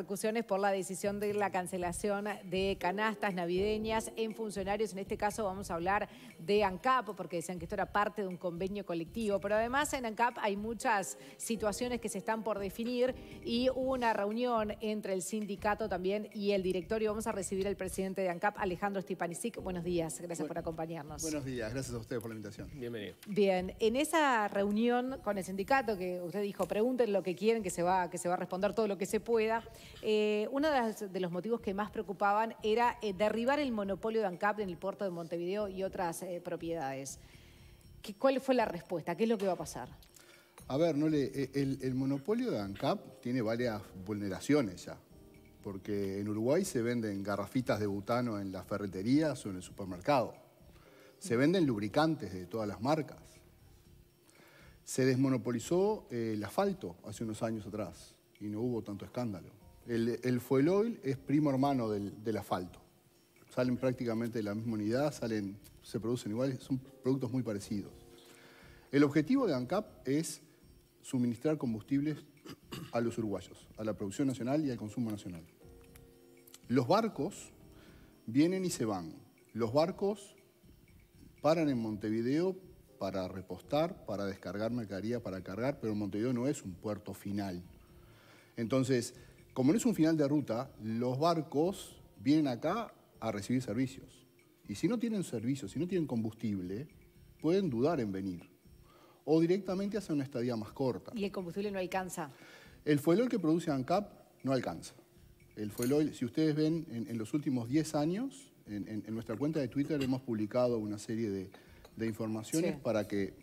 repercusiones por la decisión de la cancelación de canastas navideñas en funcionarios. En este caso vamos a hablar de ANCAP, porque decían que esto era parte de un convenio colectivo. Pero además en ANCAP hay muchas situaciones que se están por definir y hubo una reunión entre el sindicato también y el directorio. Vamos a recibir al presidente de ANCAP, Alejandro Stipanisic. Buenos días, gracias por acompañarnos. Buenos días, gracias a ustedes por la invitación. Bienvenido. Bien, en esa reunión con el sindicato, que usted dijo, pregunten lo que quieren, que se va a responder todo lo que se pueda, uno de los motivos que más preocupaban era derribar el monopolio de ANCAP en el puerto de Montevideo y otras propiedades. ¿Cuál fue la respuesta? ¿Qué es lo que va a pasar? A ver, el monopolio de ANCAP tiene varias vulneraciones ya, porque en Uruguay se venden garrafitas de butano en las ferreterías o en el supermercado. Se venden lubricantes de todas las marcas. Se desmonopolizó el asfalto hace unos años atrás y no hubo tanto escándalo. El fuel oil es primo hermano del asfalto. Salen prácticamente de la misma unidad, se producen iguales, son productos muy parecidos. El objetivo de ANCAP es suministrar combustibles a los uruguayos, a la producción nacional y al consumo nacional. Los barcos vienen y se van. Los barcos paran en Montevideo para repostar, para descargar mercadería, para cargar, pero Montevideo no es un puerto final. Entonces, como no es un final de ruta, los barcos vienen acá a recibir servicios. Y si no tienen servicios, si no tienen combustible, pueden dudar en venir. O directamente hacen una estadía más corta. ¿Y el combustible no alcanza? El fuel oil que produce ANCAP no alcanza. El fuel oil, si ustedes ven, en los últimos 10 años, en nuestra cuenta de Twitter hemos publicado una serie de informaciones para que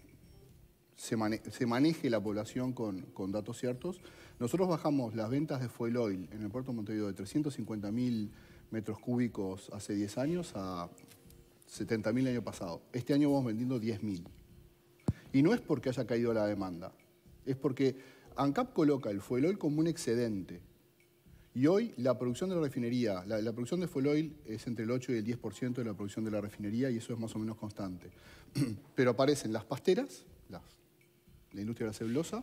se maneje la población con datos ciertos. Nosotros bajamos las ventas de fuel oil en el puerto de Montevideo de 350.000 metros cúbicos hace 10 años a 70.000 el año pasado. Este año vamos vendiendo 10.000. Y no es porque haya caído la demanda, es porque ANCAP coloca el fuel oil como un excedente. Y hoy la producción de la refinería, la producción de fuel oil es entre el 8 y el 10% de la producción de la refinería y eso es más o menos constante. Pero aparecen las pasteras, la industria de la celulosa,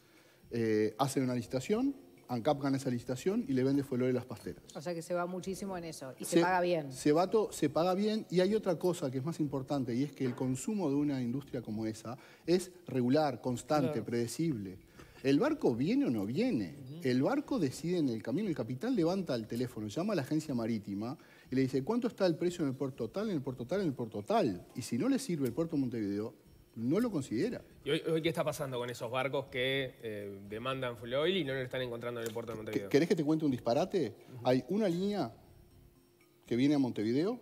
hacen una licitación, ANCAP gana esa licitación y le vende fuel oil a las pasteras. O sea que se va muchísimo en eso y se paga bien. Se paga bien y hay otra cosa que es más importante y es que el consumo de una industria como esa es regular, constante, predecible. ¿El barco viene o no viene? El barco decide en el camino, el capitán levanta el teléfono, llama a la agencia marítima y le dice ¿cuánto está el precio en el puerto tal, en el puerto tal, en el puerto tal? Y si no le sirve el puerto de Montevideo, no lo considera. ¿Y hoy qué está pasando con esos barcos que demandan fuel oil y no lo están encontrando en el puerto de Montevideo? ¿Querés que te cuente un disparate? Hay una línea que viene a Montevideo,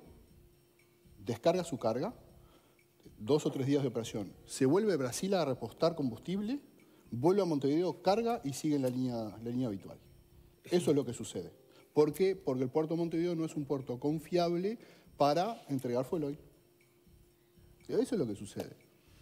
descarga su carga, 2 o 3 días de operación, se vuelve a Brasil a repostar combustible, vuelve a Montevideo, carga y sigue en la línea habitual. Eso es lo que sucede. ¿Por qué? Porque el puerto de Montevideo no es un puerto confiable para entregar fuel oil. Eso es lo que sucede.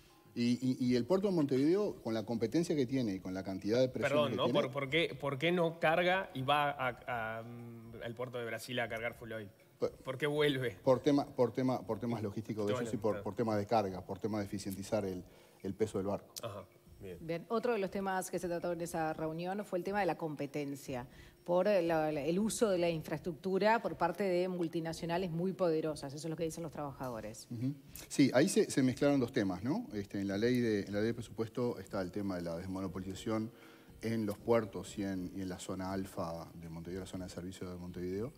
Y el puerto de Montevideo, con la competencia que tiene y con la cantidad de presión que tiene... ¿Por qué no carga y va al puerto de Brasil a cargar fuel oil? ¿Por qué vuelve? Por temas logísticos de ellos y por temas de carga, por temas de eficientizar el peso del barco. Ajá. Bien, otro de los temas que se trató en esa reunión fue el tema de la competencia, por el uso de la infraestructura por parte de multinacionales muy poderosas. Eso es lo que dicen los trabajadores. Sí, ahí se mezclaron dos temas, ¿no? En la ley de presupuesto está el tema de la desmonopolización en los puertos y en la zona alfa de Montevideo, la zona de servicio de Montevideo,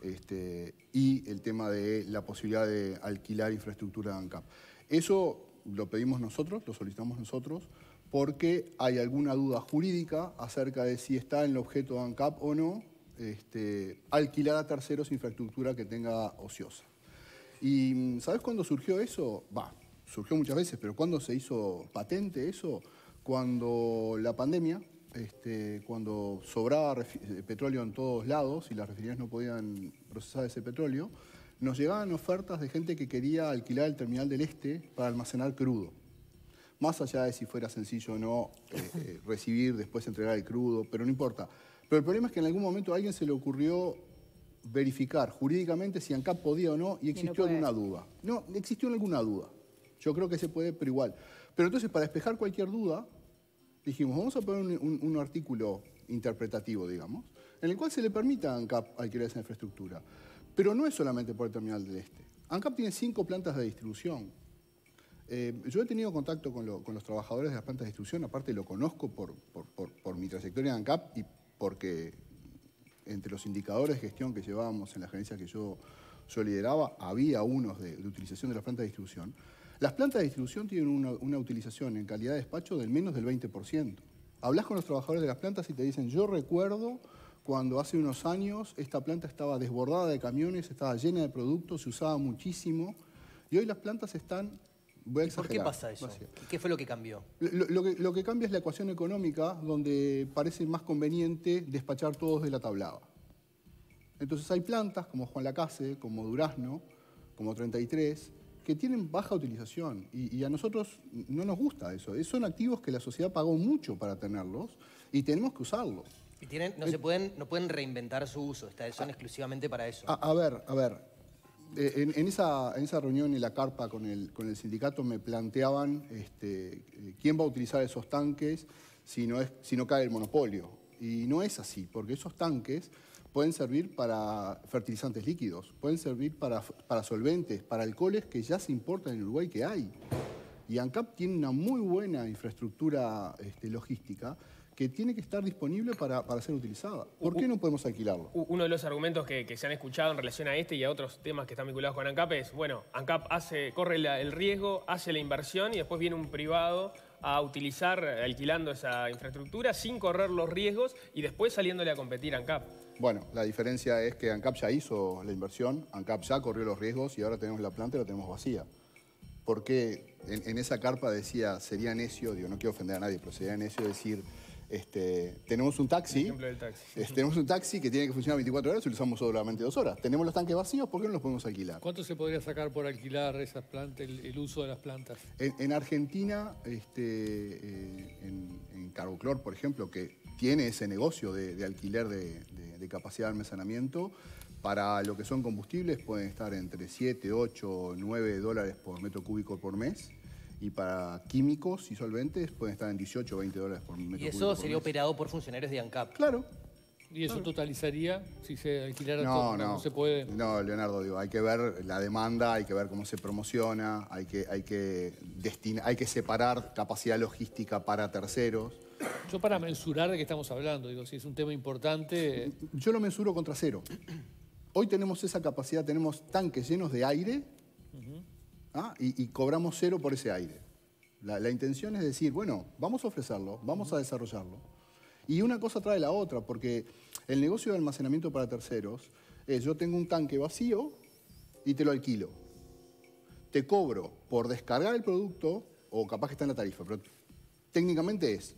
y el tema de la posibilidad de alquilar infraestructura de ANCAP. Eso lo pedimos nosotros, lo solicitamos nosotros, porque hay alguna duda jurídica acerca de si está en el objeto de ANCAP o no alquilar a terceros infraestructura que tenga ociosa. ¿Y sabes cuándo surgió eso? Surgió muchas veces, pero ¿cuándo se hizo patente eso? Cuando la pandemia, cuando sobraba petróleo en todos lados y las refinerías no podían procesar ese petróleo, nos llegaban ofertas de gente que quería alquilar el terminal del Este para almacenar crudo. Más allá de si fuera sencillo o no recibir, después entregar el crudo, pero no importa. Pero el problema es que en algún momento a alguien se le ocurrió verificar jurídicamente si ANCAP podía o no y existió alguna duda. No, existió alguna duda. Yo creo que se puede, pero igual. Pero entonces, para despejar cualquier duda, dijimos, vamos a poner un artículo interpretativo, digamos, en el cual se le permita a ANCAP alquilar esa infraestructura. Pero no es solamente por el Terminal del Este. ANCAP tiene 5 plantas de distribución. Yo he tenido contacto con los trabajadores de las plantas de distribución, aparte lo conozco por mi trayectoria en ANCAP y porque entre los indicadores de gestión que llevábamos en la gerencia que yo lideraba, había unos de utilización de las plantas de distribución. Las plantas de distribución tienen una utilización en calidad de despacho del menos del 20%. Hablas con los trabajadores de las plantas y te dicen, yo recuerdo cuando hace unos años esta planta estaba desbordada de camiones, estaba llena de productos, se usaba muchísimo, y hoy las plantas están... Voy a exagerar. ¿Por qué pasa eso? ¿Qué fue lo que cambió? Lo que cambia es la ecuación económica, donde parece más conveniente despachar todos de la tablada. Entonces hay plantas como Juan Lacase, como Durazno, como 33, que tienen baja utilización y a nosotros no nos gusta eso. Son activos que la sociedad pagó mucho para tenerlos y tenemos que usarlos. Y no pueden reinventar su uso, son exclusivamente para eso. A ver. En esa reunión en la carpa con el sindicato me planteaban quién va a utilizar esos tanques si no cae el monopolio. Y no es así, porque esos tanques pueden servir para fertilizantes líquidos, pueden servir para solventes, para alcoholes que ya se importan en Uruguay que hay. Y ANCAP tiene una muy buena infraestructura logística que tiene que estar disponible para ser utilizada. ¿Por qué no podemos alquilarlo? Uno de los argumentos que se han escuchado en relación a este y a otros temas que están vinculados con ANCAP es, bueno, ANCAP corre el riesgo, hace la inversión y después viene un privado a utilizar, alquilando esa infraestructura sin correr los riesgos y después saliéndole a competir a ANCAP. Bueno, la diferencia es que ANCAP ya hizo la inversión, ANCAP ya corrió los riesgos y ahora tenemos la planta y la tenemos vacía. Porque en esa carpa decía, sería necio, digo, no quiero ofender a nadie, pero sería necio decir... tenemos un taxi, tenemos un taxi que tiene que funcionar 24 horas y lo usamos solamente 2 horas. Tenemos los tanques vacíos, ¿por qué no los podemos alquilar? ¿Cuánto se podría sacar por alquilar esas plantas, el uso de las plantas? En Argentina, en Carboclor, por ejemplo, que tiene ese negocio de alquiler de capacidad de almacenamiento, para lo que son combustibles pueden estar entre 7, 8, 9 dólares por metro cúbico por mes. Y para químicos y solventes pueden estar en 18 o 20 dólares por metro cúbico. ¿Y eso sería operado por funcionarios de ANCAP? Claro. ¿Y eso totalizaría si se alquilara todo? No se puede. No, Leonardo, digo, hay que ver la demanda, hay que ver cómo se promociona, hay que separar capacidad logística para terceros. Yo para mensurar de qué estamos hablando, digo, si es un tema importante... Yo lo mensuro contra cero. Hoy tenemos esa capacidad, tenemos tanques llenos de aire, y cobramos cero por ese aire. La intención es decir, bueno, vamos a ofrecerlo, vamos a desarrollarlo. Y una cosa trae la otra, porque el negocio de almacenamiento para terceros es, yo tengo un tanque vacío y te lo alquilo. Te cobro por descargar el producto, o capaz que está en la tarifa, pero técnicamente es,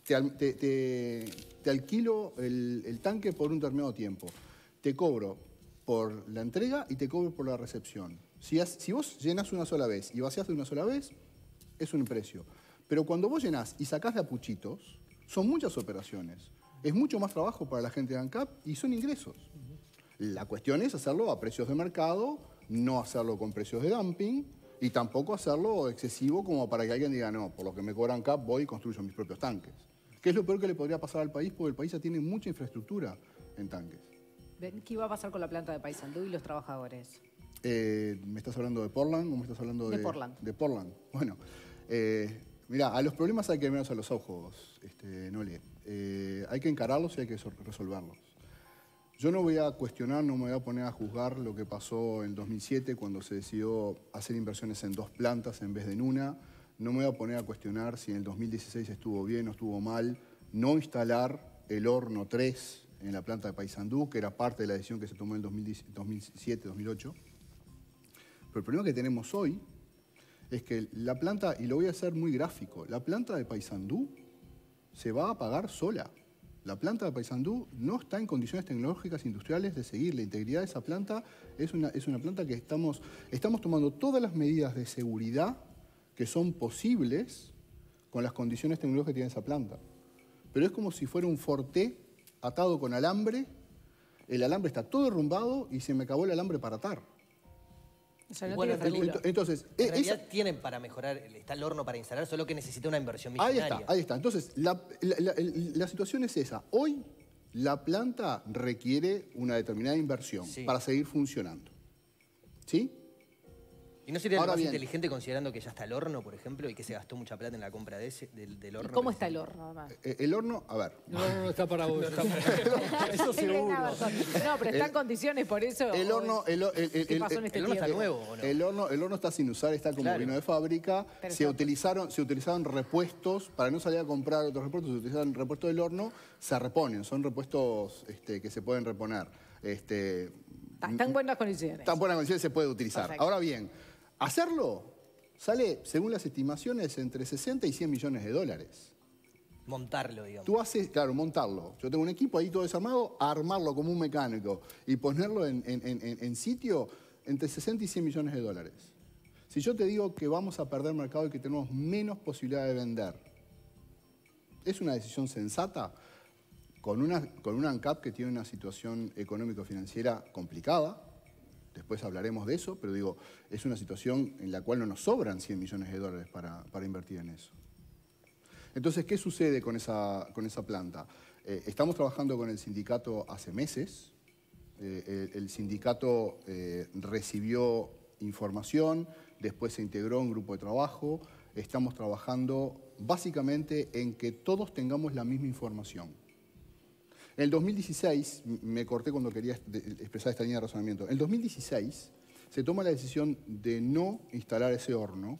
te alquilo el tanque por un determinado tiempo. Te cobro por la entrega y te cobro por la recepción. Si vos llenás una sola vez y vaciás de una sola vez, es un precio. Pero cuando vos llenás y sacás de a puchitos, son muchas operaciones. Es mucho más trabajo para la gente de ANCAP y son ingresos. La cuestión es hacerlo a precios de mercado, no hacerlo con precios de dumping y tampoco hacerlo excesivo como para que alguien diga, no, por lo que me cobra ANCAP voy y construyo mis propios tanques. ¿Qué es lo peor que le podría pasar al país? Porque el país ya tiene mucha infraestructura en tanques. ¿Qué iba a pasar con la planta de Paysandú y los trabajadores? ¿Me estás hablando de Portland o me estás hablando de Portland? De Portland. Bueno, mirá, a los problemas hay que verlos a los ojos, Nole. Hay que encararlos y hay que resolverlos. Yo no voy a cuestionar, no me voy a poner a juzgar lo que pasó en 2007 cuando se decidió hacer inversiones en 2 plantas en vez de en una. No me voy a poner a cuestionar si en el 2016 estuvo bien o estuvo mal no instalar el horno 3 en la planta de Paysandú, que era parte de la decisión que se tomó en 2007-2008. Pero el problema que tenemos hoy es que la planta, y lo voy a hacer muy gráfico, la planta de Paysandú se va a pagar sola. La planta de Paysandú no está en condiciones tecnológicas industriales de seguir. La integridad de esa planta es una planta que estamos tomando todas las medidas de seguridad que son posibles con las condiciones tecnológicas que tiene esa planta. Pero es como si fuera un forté atado con alambre, el alambre está todo derrumbado y se me acabó el alambre para atar. O sea, no bueno, entonces, en realidad tienen para mejorar, está el horno para instalar, solo que necesita una inversión millonaria. Ahí está. Entonces, la situación es esa. Hoy La planta requiere una determinada inversión para seguir funcionando. ¿Sí? ¿Y no sería Ahora lo más bien, inteligente considerando que ya está el horno, por ejemplo, y que se gastó mucha plata en la compra del horno? ¿Y cómo está el horno, además? el horno, a ver. No está para vos. Eso Qué bien, seguro. Everton. No, pero está en condiciones, por eso. El horno, ¿Qué pasó en este el horno está tiempo? nuevo, ¿o no? el horno está sin usar, está como vino de fábrica. Pero Se utilizaron repuestos, para no salir a comprar otros repuestos, se utilizaron repuestos del horno, se reponen, son repuestos que se pueden reponer. Está en buenas condiciones. Está en buenas condiciones, se puede utilizar. Perfecto. Ahora bien, hacerlo sale, según las estimaciones, entre 60 y 100 millones de dólares. Montarlo, digamos. Tú haces, claro, montarlo. Yo tengo un equipo ahí todo desarmado, armarlo como un mecánico y ponerlo en sitio entre 60 y 100 millones de dólares. Si yo te digo que vamos a perder mercado y que tenemos menos posibilidad de vender, ¿es una decisión sensata? Con una ANCAP que tiene una situación económico-financiera complicada, después hablaremos de eso, pero digo, es una situación en la cual no nos sobran 100 millones de dólares para invertir en eso. Entonces, ¿qué sucede con esa planta? Estamos trabajando con el sindicato hace meses. El sindicato recibió información, después se integró un grupo de trabajo. Estamos trabajando básicamente en que todos tengamos la misma información. En el 2016, me corté cuando quería expresar esta línea de razonamiento, en el 2016 se toma la decisión de no instalar ese horno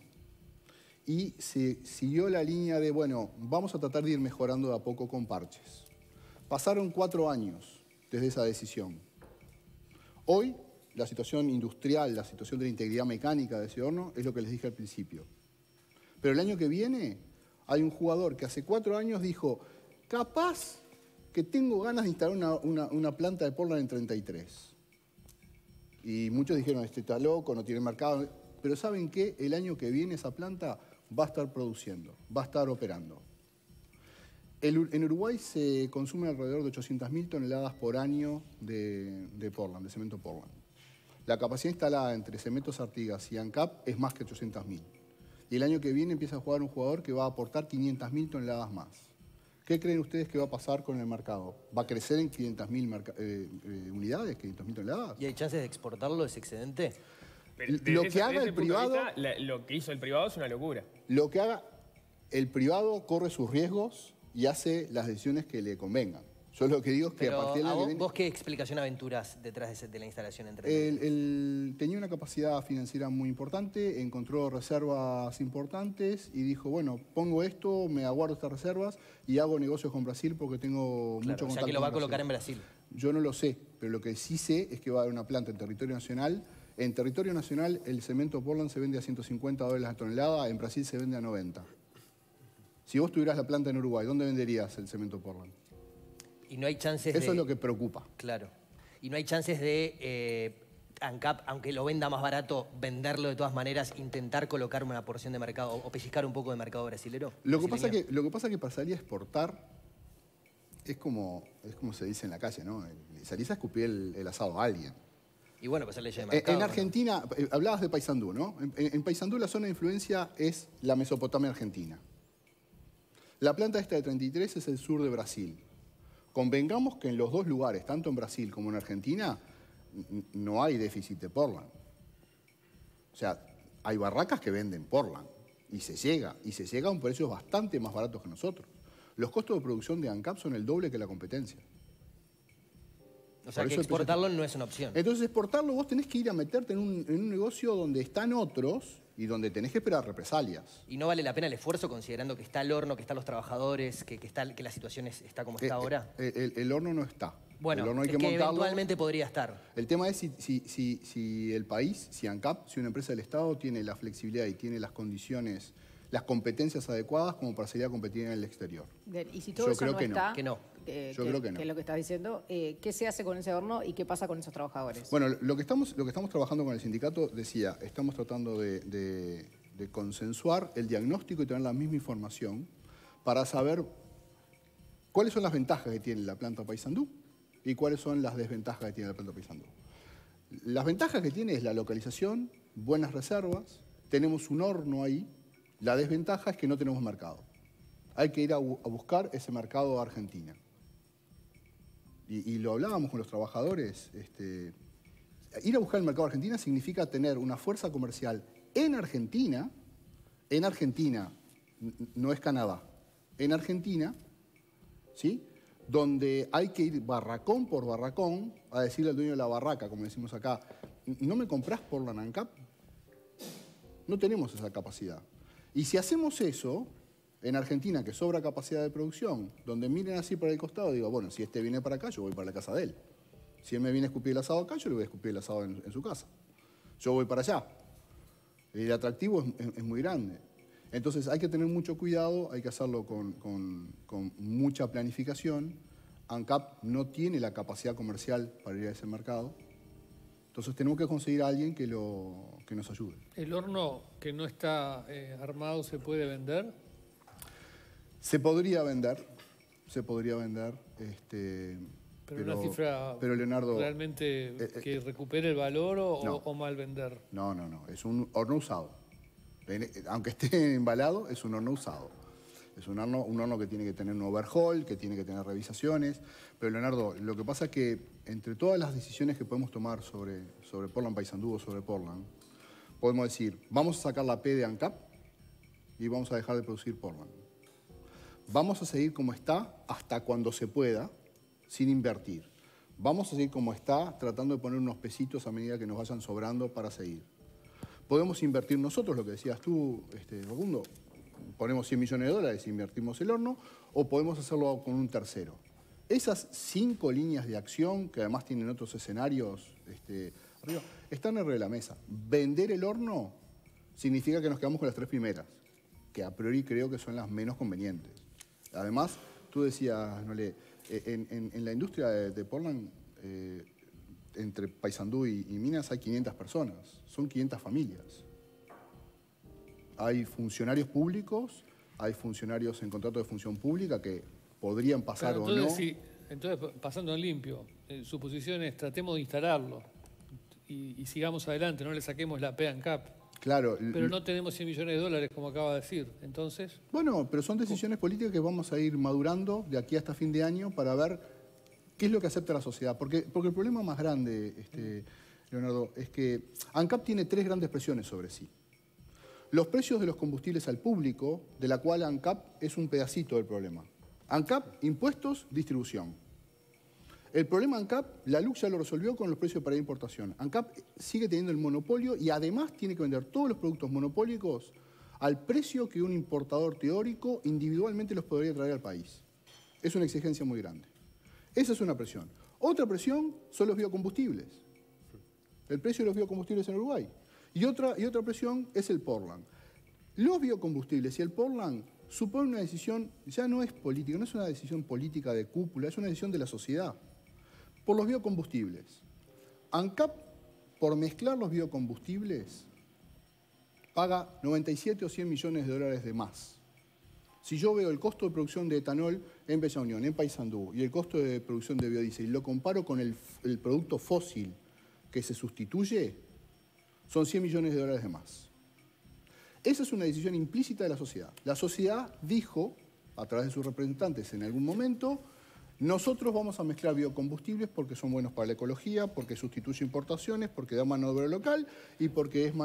y se siguió la línea de, bueno, vamos a tratar de ir mejorando de a poco con parches. Pasaron 4 años desde esa decisión. Hoy, la situación industrial, la situación de la integridad mecánica de ese horno es lo que les dije al principio. Pero el año que viene hay un jugador que hace 4 años dijo, capaz que tengo ganas de instalar una planta de Portland en 33. Y muchos dijeron, este está loco, no tiene mercado. Pero ¿saben qué? El año que viene esa planta va a estar produciendo, va a estar operando. En Uruguay se consumen alrededor de 800.000 toneladas por año de Portland, de cemento Portland. La capacidad instalada entre Cementos Artigas y ANCAP es más que 800.000. Y el año que viene empieza a jugar un jugador que va a aportar 500.000 toneladas más. ¿Qué creen ustedes que va a pasar con el mercado? ¿Va a crecer en 500.000 unidades, 500.000 toneladas? ¿Y hay chances de exportarlo, ese excedente? Lo que haga el privado... Lo que hizo el privado es una locura. Lo que haga el privado corre sus riesgos y hace las decisiones que le convengan. Yo lo que digo es que Pero a partir del año que viene... ¿Vos qué explicación aventuras detrás de la instalación entre Tenía una capacidad financiera muy importante, encontró reservas importantes y dijo, bueno, pongo esto, me aguardo estas reservas y hago negocios con Brasil porque tengo mucho contacto. O sea, que lo va a colocar en Brasil. Yo no lo sé, pero lo que sí sé es que va a haber una planta en territorio nacional. En territorio nacional el cemento Portland se vende a $150 la tonelada, en Brasil se vende a 90. Si vos tuvieras la planta en Uruguay, ¿dónde venderías el cemento Portland? Y no hay chances Eso es lo que preocupa. Claro. Y no hay chances de ANCAP, aunque lo venda más barato, venderlo de todas maneras, intentar colocar una porción de mercado o pellizcar un poco de mercado brasilero. Lo que pasa es que para salir a exportar es como se dice en la calle, ¿no? Salís a escupir el asado a alguien. Y bueno, pues ley de mercado. En Argentina, hablabas de Paysandú, ¿no? En Paysandú la zona de influencia es la Mesopotamia argentina. La planta esta de 33 es el sur de Brasil. Convengamos que en los dos lugares, tanto en Brasil como en Argentina, no hay déficit de Portland. O sea, hay barracas que venden Portland y se llega a un precio bastante más barato que nosotros. Los costos de producción de ANCAP son el doble que la competencia. O sea, que exportarlo no es una opción. Entonces, exportarlo vos tenés que ir a meterte en un negocio donde están otros y donde tenés que esperar represalias. ¿Y no vale la pena el esfuerzo considerando que está el horno, que están los trabajadores, que la situación está como está ahora? El horno no está. Bueno, el horno hay es que montarlo. eventualmente podría estar. El tema es si el país, si ANCAP, si una empresa del Estado tiene la flexibilidad y tiene las condiciones, las competencias adecuadas como para salir a competir en el exterior. Bien, y si todo Yo eso creo no que está, no. Que no. Yo creo que no. Que es lo que estás diciendo, ¿qué se hace con ese horno y qué pasa con esos trabajadores? Bueno, lo que estamos trabajando con el sindicato, decía, estamos tratando de consensuar el diagnóstico y tener la misma información para saber cuáles son las ventajas que tiene la planta Paysandú y cuáles son las desventajas que tiene la planta Paysandú. Las ventajas que tiene es la localización, buenas reservas, tenemos un horno ahí. La desventaja es que no tenemos mercado. Hay que ir a buscar ese mercado a Argentina. y lo hablábamos con los trabajadores, ir a buscar el mercado de Argentina significa tener una fuerza comercial en Argentina, no es Canadá, en Argentina, ¿sí? Donde hay que ir barracón por barracón a decirle al dueño de la barraca, como decimos acá, ¿no me comprás Portland ANCAP? No tenemos esa capacidad. Y si hacemos eso, en Argentina, que sobra capacidad de producción, donde miren así para el costado, digo, bueno, si este viene para acá, yo voy para la casa de él. Si él me viene a escupir el asado acá, yo le voy a escupir el asado en su casa. Yo voy para allá. El atractivo es muy grande. Entonces hay que tener mucho cuidado, hay que hacerlo con mucha planificación. ANCAP no tiene la capacidad comercial para ir a ese mercado. Entonces tenemos que conseguir a alguien que nos ayude. ¿El horno que no está armado se puede vender? Se podría vender, pero una cifra Leonardo, realmente que recupere el valor no. o mal vender. No, es un horno usado. Aunque esté embalado, es un horno usado. Es un horno que tiene que tener un overhaul, que tiene que tener revisaciones. Pero Leonardo, lo que pasa es que entre todas las decisiones que podemos tomar sobre Portland Paysandú o sobre Portland, podemos decir, vamos a sacar la P de ANCAP y vamos a dejar de producir Portland. Vamos a seguir como está hasta cuando se pueda, sin invertir. Vamos a seguir como está, tratando de poner unos pesitos a medida que nos vayan sobrando para seguir. Podemos invertir nosotros, lo que decías tú, Facundo, ponemos 100 millones de dólares e invertimos el horno, o podemos hacerlo con un tercero. Esas 5 líneas de acción, que además tienen otros escenarios arriba, están arriba de la mesa. Vender el horno significa que nos quedamos con las 3 primeras, que a priori creo que son las menos convenientes. Además, tú decías, Nole, en la industria de Portland, entre Paysandú y Minas hay 500 personas, son 500 familias. Hay funcionarios públicos, hay funcionarios en contrato de función pública que podrían pasar o no. Sí, entonces, pasando en limpio, su posición es tratemos de instalarlo y sigamos adelante, no le saquemos la P ANCAP. Claro. Pero no tenemos 100 millones de dólares, como acaba de decir. Entonces... Bueno, pero son decisiones políticas que vamos a ir madurando de aquí hasta fin de año para ver qué es lo que acepta la sociedad. Porque el problema más grande, Leonardo, es que ANCAP tiene 3 grandes presiones sobre sí. Los precios de los combustibles al público, de la cual ANCAP es un pedacito del problema. ANCAP, impuestos, distribución. El problema ANCAP, la LUC ya lo resolvió con los precios para importación. ANCAP sigue teniendo el monopolio y además tiene que vender todos los productos monopólicos al precio que un importador teórico individualmente los podría traer al país. Es una exigencia muy grande. Esa es una presión. Otra presión son los biocombustibles. El precio de los biocombustibles en Uruguay. Y otra presión es el Portland. Los biocombustibles y el Portland supone una decisión, ya no es política, no es una decisión política de cúpula, es una decisión de la sociedad. Por los biocombustibles. ANCAP, por mezclar los biocombustibles, paga 97 o 100 millones de dólares de más. Si yo veo el costo de producción de etanol en Bella Unión, en Paysandú, y el costo de producción de biodiesel, y lo comparo con el producto fósil que se sustituye, son 100 millones de dólares de más. Esa es una decisión implícita de la sociedad. La sociedad dijo, a través de sus representantes en algún momento, nosotros vamos a mezclar biocombustibles porque son buenos para la ecología, porque sustituye importaciones, porque da mano de obra local y porque es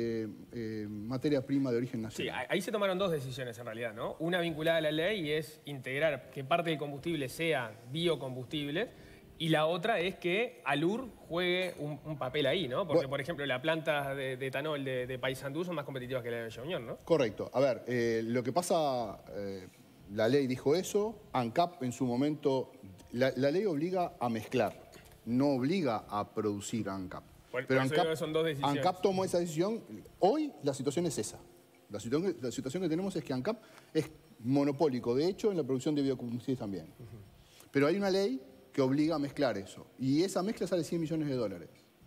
materia prima de origen nacional. Sí, ahí se tomaron 2 decisiones en realidad, ¿no? Una vinculada a la ley y es integrar que parte del combustible sea biocombustible, y la otra es que Alur juegue un papel ahí, ¿no? Porque, por ejemplo, las plantas de etanol de Paysandú son más competitivas que la de Bella Unión, ¿no? Correcto. A ver, lo que pasa... la ley dijo eso, ANCAP en su momento, la ley obliga a mezclar, no obliga a producir ANCAP. Pero ANCAP, son 2 decisiones. ANCAP tomó esa decisión, hoy la situación es esa. La situación que tenemos es que ANCAP es monopólico, de hecho, en la producción de biocombustibles también. Pero hay una ley que obliga a mezclar eso, y esa mezcla sale 100 millones de dólares.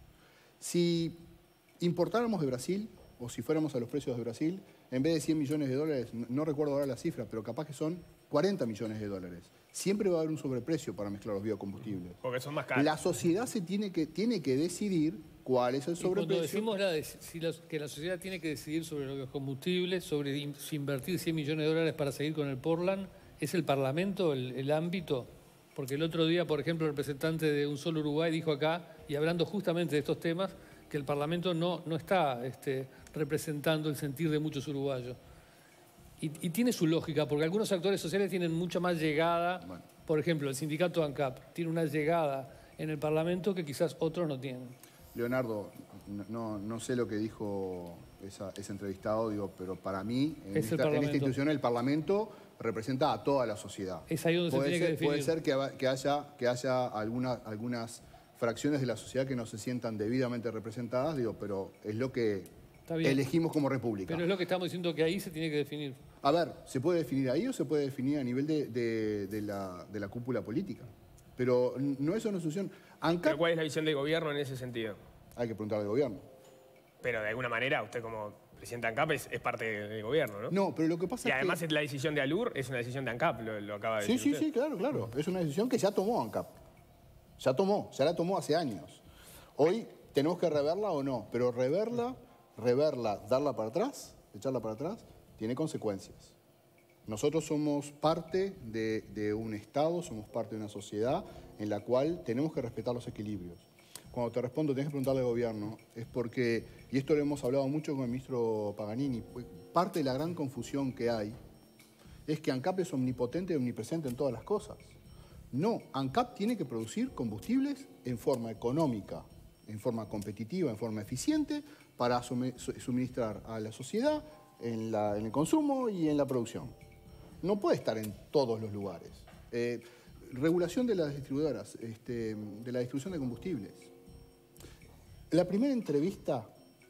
Si importáramos de Brasil, o si fuéramos a los precios de Brasil, en vez de 100 millones de dólares, no recuerdo ahora la cifra, pero capaz que son 40 millones de dólares. Siempre va a haber un sobreprecio para mezclar los biocombustibles. Porque son más caros. La sociedad tiene que decidir cuál es el sobreprecio. Y cuando decimos que la sociedad tiene que decidir sobre los combustibles, sobre invertir 100 millones de dólares para seguir con el Portland, ¿es el Parlamento el ámbito? Porque el otro día, por ejemplo, el representante de Un Solo Uruguay dijo acá, y hablando justamente de estos temas, que el Parlamento no está representando el sentir de muchos uruguayos. Y tiene su lógica, porque algunos actores sociales tienen mucha más llegada. Bueno. Por ejemplo, el sindicato ANCAP tiene una llegada en el Parlamento que quizás otros no tienen. Leonardo, no sé lo que dijo ese entrevistado, digo, pero para mí, en esta institución, el Parlamento representa a toda la sociedad. Es ahí donde se tiene que definir. Puede ser que haya algunas fracciones de la sociedad que no se sientan debidamente representadas, digo, pero es lo que elegimos como república. Pero es lo que estamos diciendo, que ahí se tiene que definir. A ver, ¿se puede definir ahí o se puede definir a nivel de la cúpula política? Pero no es una solución. ¿Pero cuál es la visión del gobierno en ese sentido? Hay que preguntarle al gobierno. Pero de alguna manera, usted como presidente de ANCAP es parte del gobierno, ¿no? No, pero lo que pasa es que... Y además la decisión de ALUR es una decisión de ANCAP, lo acaba de decir usted. Sí, claro. Es una decisión que ya tomó ANCAP. Ya la tomó hace años. Hoy tenemos que reverla o no, pero reverla, darla para atrás, echarla para atrás, tiene consecuencias. Nosotros somos parte de un Estado, somos parte de una sociedad en la cual tenemos que respetar los equilibrios. Cuando te respondo, tenés que preguntarle al gobierno, es porque, y esto lo hemos hablado mucho con el ministro Paganini, parte de la gran confusión que hay es que ANCAP es omnipotente y omnipresente en todas las cosas. No, ANCAP tiene que producir combustibles en forma económica, en forma competitiva, en forma eficiente, para suministrar a la sociedad en el consumo y en la producción. No puede estar en todos los lugares. Regulación de las distribuidoras, de la distribución de combustibles. La primera entrevista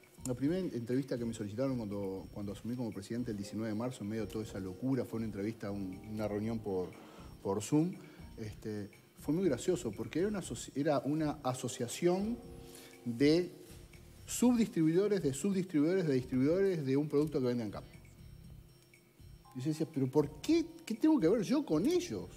que me solicitaron cuando asumí como presidente el 19 de marzo, en medio de toda esa locura, fue una entrevista, una reunión por Zoom, fue muy gracioso porque era una asociación de subdistribuidores, de distribuidores de un producto que vende ANCAP. Y yo decía, ¿pero por qué? ¿Qué tengo que ver yo con ellos?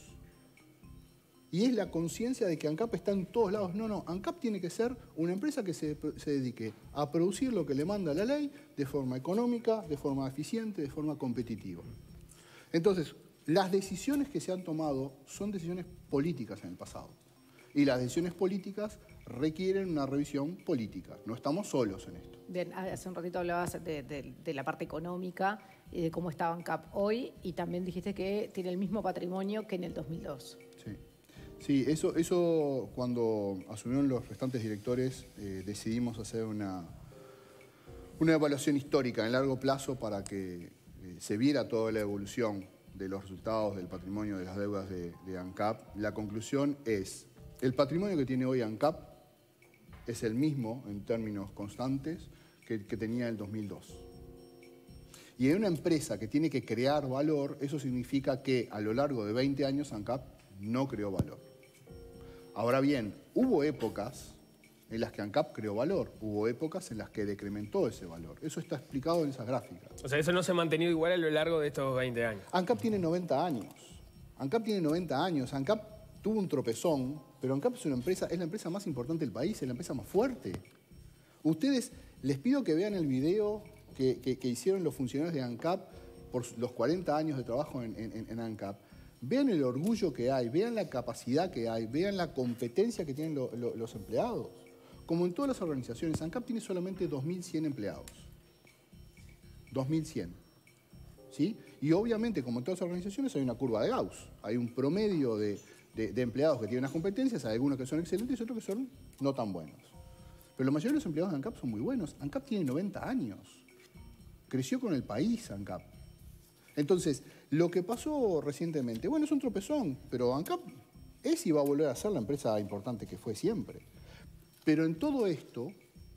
Y es la conciencia de que ANCAP está en todos lados. No, ANCAP tiene que ser una empresa que se dedique a producir lo que le manda la ley de forma económica, de forma eficiente, de forma competitiva. Entonces, las decisiones que se han tomado son decisiones políticas en el pasado. Y las decisiones políticas requieren una revisión política. No estamos solos en esto. Bien, hace un ratito hablabas de la parte económica y de cómo está ANCAP hoy, y también dijiste que tiene el mismo patrimonio que en el 2002. Sí, eso cuando asumieron los restantes directores decidimos hacer una evaluación histórica en largo plazo para que se viera toda la evolución de los resultados del patrimonio de las deudas de ANCAP. La conclusión es, el patrimonio que tiene hoy ANCAP es el mismo en términos constantes que tenía en el 2002. Y en una empresa que tiene que crear valor, eso significa que a lo largo de 20 años ANCAP no creó valor. Ahora bien, hubo épocas en las que ANCAP creó valor, hubo épocas en las que decrementó ese valor. Eso está explicado en esas gráficas. O sea, eso no se ha mantenido igual a lo largo de estos 20 años. ANCAP tiene 90 años. ANCAP tuvo un tropezón, pero ANCAP es la empresa más importante del país, es la empresa más fuerte. Ustedes, les pido que vean el video que hicieron los funcionarios de ANCAP por los 40 años de trabajo en ANCAP. Vean el orgullo que hay, vean la capacidad que hay, vean la competencia que tienen los empleados. Como en todas las organizaciones, ANCAP tiene solamente 2.100 empleados. 2.100. ¿Sí? Y obviamente, como en todas las organizaciones, hay una curva de Gauss. Hay un promedio de empleados que tienen unas competencias, hay algunos que son excelentes y otros que son no tan buenos. Pero la mayoría de los empleados de ANCAP son muy buenos. ANCAP tiene 90 años. Creció con el país ANCAP. Entonces, lo que pasó recientemente, bueno, es un tropezón, pero ANCAP es y va a volver a ser la empresa importante que fue siempre. Pero en todo esto,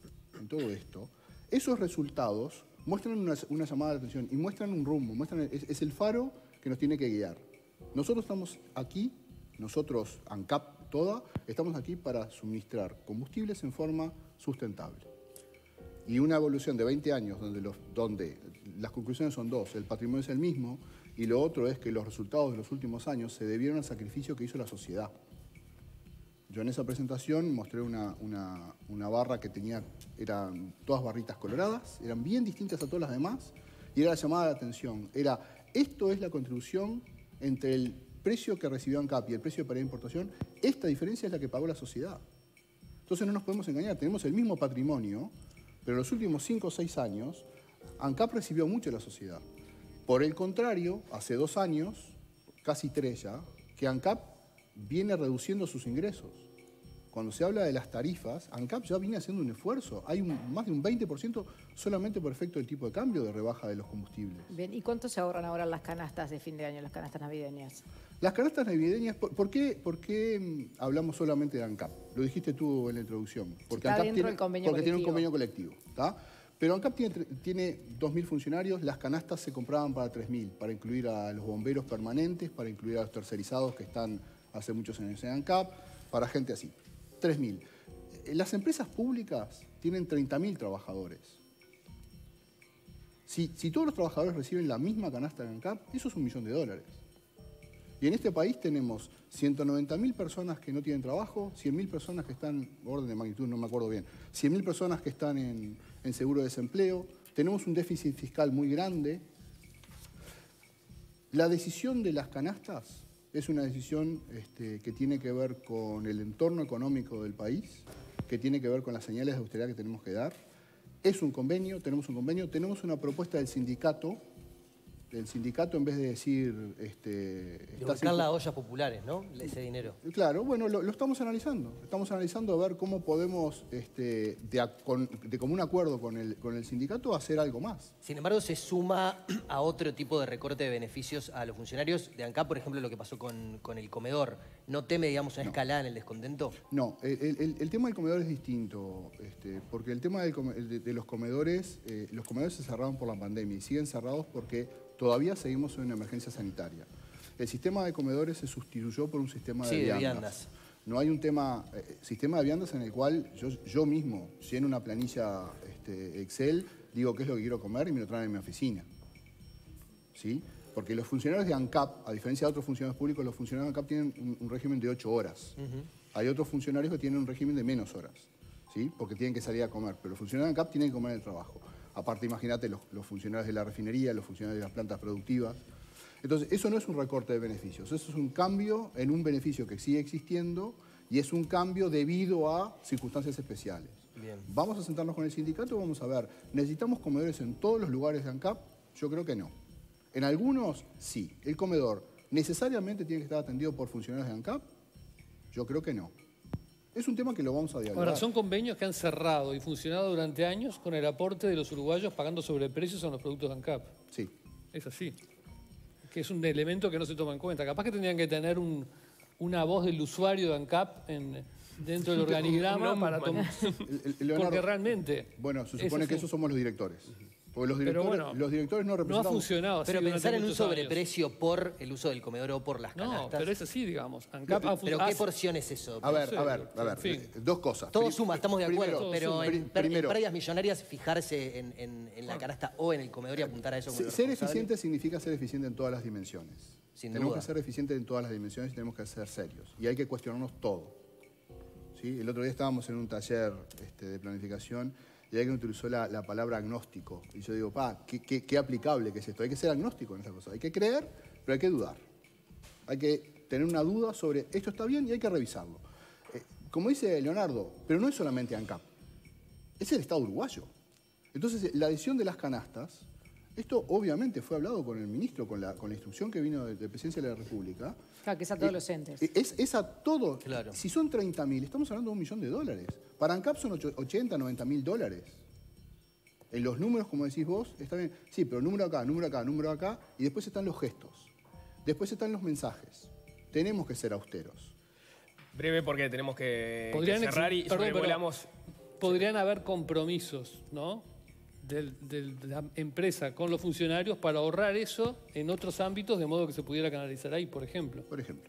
esos resultados muestran una llamada de atención y muestran un rumbo, es el faro que nos tiene que guiar. Nosotros estamos aquí, nosotros, ANCAP toda, estamos aquí para suministrar combustibles en forma sustentable. Y una evolución de 20 años donde las conclusiones son dos, el patrimonio es el mismo y lo otro es que los resultados de los últimos años se debieron al sacrificio que hizo la sociedad. Yo en esa presentación mostré una barra que eran todas barritas coloradas, eran bien distintas a todas las demás y era la llamada de atención. Esto es la contribución entre el precio que recibió ANCAP y el precio de paridad de importación, esta diferencia es la que pagó la sociedad. Entonces no nos podemos engañar, tenemos el mismo patrimonio, pero en los últimos 5 o 6 años, ANCAP recibió mucho de la sociedad. Por el contrario, hace 2 años, casi 3 ya, que ANCAP viene reduciendo sus ingresos. Cuando se habla de las tarifas, ANCAP ya viene haciendo un esfuerzo. Hay más de un 20% solamente por efecto del tipo de cambio de rebaja de los combustibles. Bien, ¿y cuánto se ahorran ahora las canastas de fin de año, las canastas navideñas? Las canastas navideñas, ¿por qué hablamos solamente de ANCAP? Lo dijiste tú en la introducción. Porque Está ANCAP dentro del convenio porque tiene un colectivo. convenio colectivo. ¿Tá? Pero ANCAP tiene 2.000 funcionarios, las canastas se compraban para 3.000, para incluir a los bomberos permanentes, para incluir a los tercerizados que están hace muchos años en ANCAP, para gente así. 3.000. Las empresas públicas tienen 30.000 trabajadores. Si todos los trabajadores reciben la misma canasta de ANCAP, eso es $1 millón. Y en este país tenemos 190.000 personas que no tienen trabajo, 100.000 personas que están, orden de magnitud, no me acuerdo bien, 100.000 personas que están en seguro de desempleo, tenemos un déficit fiscal muy grande. La decisión de las canastas es una decisión que tiene que ver con el entorno económico del país, que tiene que ver con las señales de austeridad que tenemos que dar. Es un convenio, tenemos una propuesta del sindicato. El sindicato, en vez de decir... De buscar las ollas populares, ¿no? Ese dinero. Claro, bueno, lo estamos analizando. Estamos analizando a ver cómo podemos, de común acuerdo con el sindicato, hacer algo más. Sin embargo, se suma a otro tipo de recorte de beneficios a los funcionarios. De ANCAP, por ejemplo, lo que pasó con el comedor. ¿No teme, digamos, una escalada en el descontento? No, el tema del comedor es distinto, porque el tema de los comedores se cerraron por la pandemia y siguen cerrados porque todavía seguimos en una emergencia sanitaria. El sistema de comedores se sustituyó por un sistema de viandas. No hay un sistema de viandas en el cual yo mismo lleno una planilla Excel, digo qué es lo que quiero comer y me lo traen en mi oficina. ¿Sí? Porque los funcionarios de ANCAP, a diferencia de otros funcionarios públicos, los funcionarios de ANCAP tienen un régimen de 8 horas. Hay otros funcionarios que tienen un régimen de menos horas, ¿sí? Porque tienen que salir a comer. Pero los funcionarios de ANCAP tienen que comer en el trabajo. Aparte, imagínate los funcionarios de la refinería, los funcionarios de las plantas productivas. Entonces, eso no es un recorte de beneficios. Eso es un cambio en un beneficio que sigue existiendo y es un cambio debido a circunstancias especiales. Bien. Vamos a sentarnos con el sindicato y vamos a ver, ¿necesitamos comedores en todos los lugares de ANCAP? Yo creo que no. En algunos, sí. ¿El comedor necesariamente tiene que estar atendido por funcionarios de ANCAP? Yo creo que no. Es un tema que lo vamos a dialogar. Ahora, son convenios que han cerrado y funcionado durante años con el aporte de los uruguayos pagando sobreprecios en los productos de ANCAP. Sí. Es así. Que es un elemento que no se toma en cuenta. Capaz que tendrían que tener una voz del usuario de ANCAP dentro del organigrama para tomar... Porque realmente... Bueno, se supone que esos somos los directores. Porque los directores no representan... No ha funcionado así. Pero pensar en un muchos sobreprecio por el uso del comedor o por las canastas. No, pero es así, digamos. ANCAP ha ¿Pero qué porción es eso? A ver, en fin. dos cosas. Todo suma, estamos de acuerdo, pero en primero, pérdidas millonarias fijarse en la canasta o en el comedor y apuntar a eso como ser responsable. eficiente significa ser eficiente en todas las dimensiones. Sin Tenemos duda. que ser eficientes en todas las dimensiones y tenemos que ser serios. Y hay que cuestionarnos todo. ¿Sí? El otro día estábamos en un taller de planificación y alguien utilizó la palabra agnóstico. Y yo digo, qué aplicable que es esto. Hay que ser agnóstico en esta cosa. Hay que creer, pero hay que dudar. Hay que tener una duda sobre esto está bien y hay que revisarlo. Como dice Leonardo, pero no es solamente ANCAP. Es el Estado uruguayo. Entonces, la adición de las canastas, esto obviamente fue hablado con el ministro, con la instrucción que vino de Presidencia de la República. Claro, que es a todos los entes. Es a todo. Claro. Si son 30.000, estamos hablando de $1 millón. Para ANCAP son 80, 90.000 dólares. En los números, como decís vos, está bien. Sí, pero número acá, número acá, número acá. Y después están los gestos. Después están los mensajes. Tenemos que ser austeros. Breve porque tenemos que cerrar y Perdón, sobrevolamos. Podrían haber compromisos, ¿no? De la empresa con los funcionarios para ahorrar eso en otros ámbitos, de modo que se pudiera canalizar ahí, por ejemplo. Por ejemplo.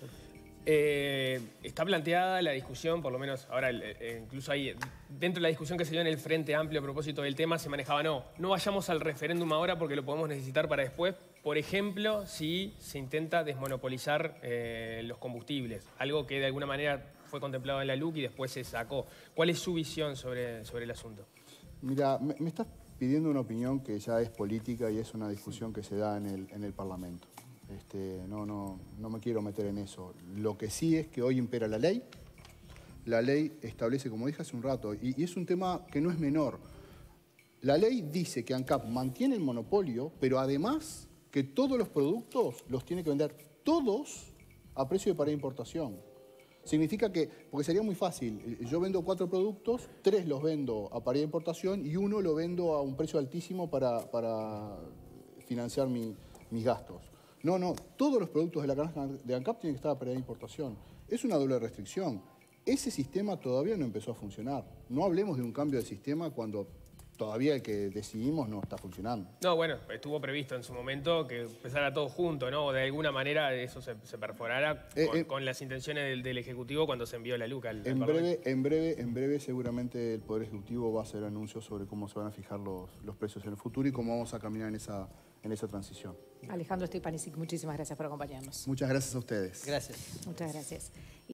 Está planteada la discusión, por lo menos ahora, incluso ahí, dentro de la discusión que se dio en el Frente Amplio a propósito del tema, se manejaba, no vayamos al referéndum ahora porque lo podemos necesitar para después. Por ejemplo, si se intenta desmonopolizar los combustibles, algo que de alguna manera fue contemplado en la LUC y después se sacó. ¿Cuál es su visión sobre el asunto? Mira, me estás pidiendo una opinión que ya es política y es una discusión que se da en el Parlamento. No me quiero meter en eso. Lo que sí es que hoy impera la ley. La ley establece, como dije hace un rato, y es un tema que no es menor. La ley dice que ANCAP mantiene el monopolio, pero además que todos los productos los tiene que vender todos a precio de paridad de importación. Significa que, porque sería muy fácil, yo vendo 4 productos, 3 los vendo a paridad de importación y 1 lo vendo a un precio altísimo para financiar mis gastos. No, todos los productos de la canasta de ANCAP tienen que estar a paridad de importación. Es una doble restricción. Ese sistema todavía no empezó a funcionar. No hablemos de un cambio de sistema cuando todavía el que decidimos no está funcionando. No, bueno, estuvo previsto en su momento que empezara todo junto, ¿no? O de alguna manera eso se perforara con las intenciones del Ejecutivo cuando se envió la LUC al Parlamento. En breve seguramente el Poder Ejecutivo va a hacer anuncios sobre cómo se van a fijar los precios en el futuro y cómo vamos a caminar en esa transición. Alejandro Stepanisic, muchísimas gracias por acompañarnos. Muchas gracias a ustedes. Gracias. Muchas gracias.